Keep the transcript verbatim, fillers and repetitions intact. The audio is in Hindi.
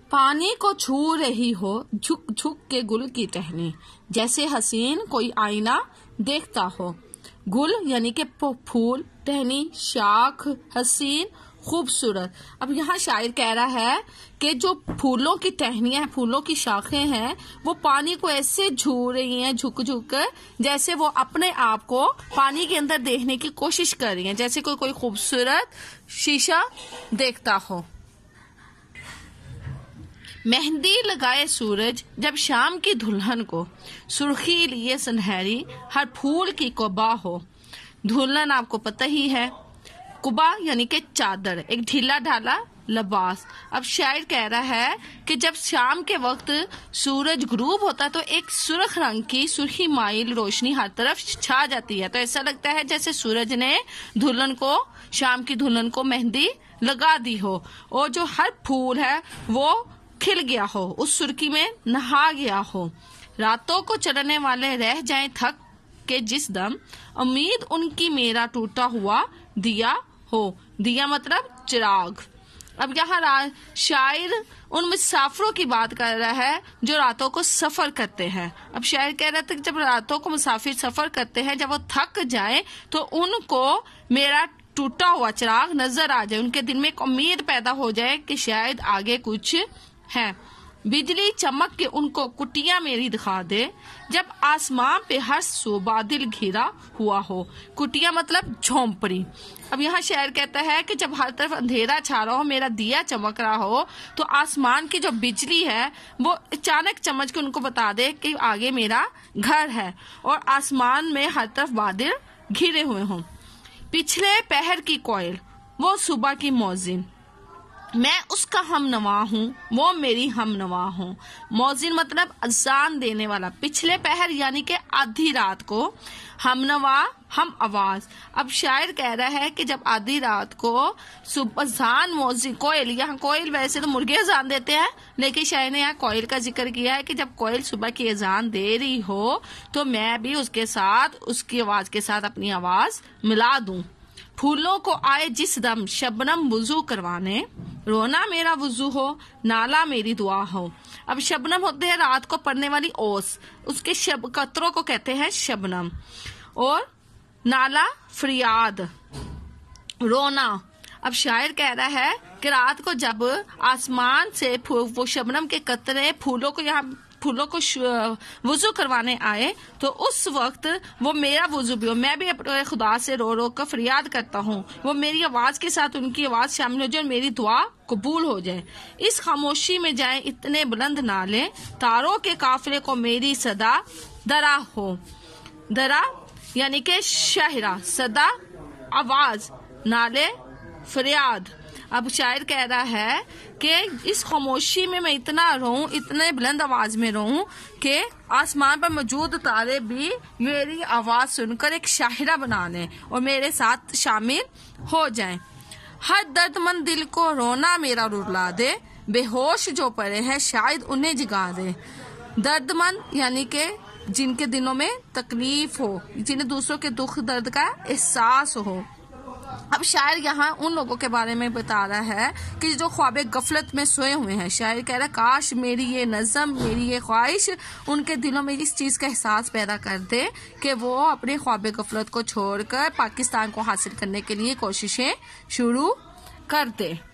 पानी को छू रही हो झुक झुक के गुल की टहनी, जैसे हसीन कोई आईना देखता हो। गुल यानी कि फूल, टहनी शाख, हसीन खूबसूरत। अब यहाँ शायर कह रहा है कि जो फूलों की टहनियां हैं, फूलों की शाखें हैं, वो पानी को ऐसे छू रही हैं झुक झुक कर, जैसे वो अपने आप को पानी के अंदर देखने की कोशिश कर रही हैं, जैसे कोई कोई खूबसूरत शीशा देखता हो। मेहंदी लगाए सूरज जब शाम की दुल्हन को, सुर्खी लिए सुनहरी हर फूल की कुबा हो। दुल्हन आपको पता ही है, कुबा यानी कि चादर, एक ढीला ढाला लिबास। अब शायर कह रहा है कि जब शाम के वक्त सूरज गुरूब होता है तो एक सुर्ख रंग की सुर्खी माइल रोशनी हर तरफ छा जाती है, तो ऐसा लगता है जैसे सूरज ने दुल्हन को, शाम की दुल्हन को मेहंदी लगा दी हो, और जो हर फूल है वो खिल गया हो, उस सुर्खी में नहा गया हो। रातों को चलने वाले रह जाएं थक के जिस दम, उम्मीद उनकी मेरा टूटा हुआ दिया हो। दिया मतलब चिराग। अब यहाँ शायर उन मुसाफिरों की बात कर रहा है जो रातों को सफर करते हैं। अब शायर कह रहा था कि जब रातों को मुसाफिर सफर करते हैं, जब वो थक जाएं तो उनको मेरा टूटा हुआ चिराग नजर आ जाए, उनके दिल में एक उम्मीद पैदा हो जाए कि शायद आगे कुछ है। बिजली चमक के उनको कुटिया मेरी दिखा दे, जब आसमां पे हर सो बादल घिरा हुआ हो। कुटिया मतलब झोंपड़ी। अब यहाँ शायर कहता है कि जब हर तरफ अंधेरा छा रहा हो, मेरा दिया चमक रहा हो, तो आसमान की जो बिजली है वो अचानक चमक के उनको बता दे कि आगे मेरा घर है, और आसमान में हर तरफ बादल घिरे हुए हों। पिछले पहर की कोयल वो सुबह की मौजिन, मैं उसका हम नवा हूँ, वो मेरी हम नवा हूँ। मौजिन मतलब अजान देने वाला। पिछले पहर यानी कि आधी रात को, हम नवा हम आवाज। अब शायर कह रहा है कि जब आधी रात को सुबह अजान मौजिन कोयल, यहाँ कोयल वैसे तो मुर्गे अजान देते हैं, लेकिन शायर ने यहाँ कोयल का जिक्र किया है कि जब कोयल सुबह की अजान दे रही हो तो मैं भी उसके साथ, उसकी आवाज के साथ अपनी आवाज मिला दूं। फूलों को आए जिस दम शबनम वुजू करवाने, रोना मेरा वुजू हो, नाला मेरी दुआ हो। अब शबनम होते हैं रात को पड़ने वाली ओस, उसके शब कतरों को कहते हैं शबनम। और नाला फरियाद, रोना। अब शायर कह रहा है कि रात को जब आसमान से वो शबनम के कतरे फूलों को यहाँ फूलों को वुजू करवाने आए, तो उस वक्त वो मेरा वुजू भी हो, मैं भी अपने खुदा से रो रो कर फरियाद करता हूँ, वो मेरी आवाज के साथ उनकी आवाज शामिल हो जाए और मेरी दुआ कबूल हो जाए। इस खामोशी में जाए इतने बुलंद नाले, तारों के काफिले को मेरी सदा दरा हो। दरा यानी के शाहरा, सदा आवाज, नाले फरियाद। अब शायर कह रहा है कि इस खामोशी में मैं इतना रोऊं, इतने बुलंद आवाज में रोऊं कि आसमान पर मौजूद तारे भी मेरी आवाज सुनकर एक शायरा बना लें और मेरे साथ शामिल हो जाएं। हर दर्दमंद दिल को रोना मेरा रुला दे, बेहोश जो पड़े हैं शायद उन्हें जगा दे। दर्दमंद यानी कि जिनके दिलों में तकलीफ हो, जिन्हें दूसरों के दुख दर्द का एहसास हो। अब शायर यहाँ उन लोगों के बारे में बता रहा है कि जो ख्वाबे गफलत में सोए हुए हैं। शायर कह रहा है काश मेरी ये नज़म, मेरी ये ख्वाहिश उनके दिलों में इस चीज़ का एहसास पैदा कर दे कि वो अपने ख्वाबे गफलत को छोड़कर पाकिस्तान को हासिल करने के लिए कोशिशें शुरू कर दे।